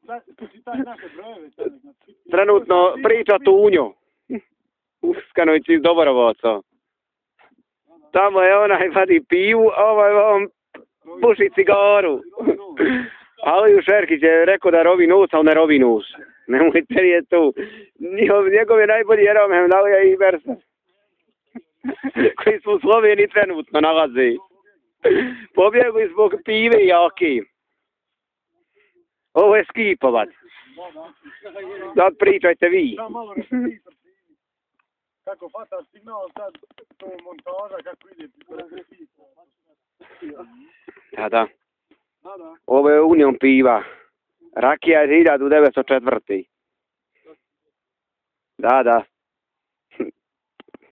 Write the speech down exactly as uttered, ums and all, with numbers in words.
Čitaj naše brojeve. Trenutno priča Tunjo. Uskanović iz Doborovaca. Tamo je onaj vadi pivu, a ovaj vam puši cigaru. Ali u Šerkić je rekao da rovi nos, a on ne rovi nos. Nemojte li je tu. Njegov je najbolji jerao Mehmedalija i Versa. Koji su u Sloveniji trenutno nalaze. Pobjegli zbog pive i jaki. Ovo je skipovac. Sad pričajte vi. Kako fata signal sad, to montaža, kako ide. Da, da. Ovo je Union piva. Rakija je hiljadu devetsto četvrti. Da, da.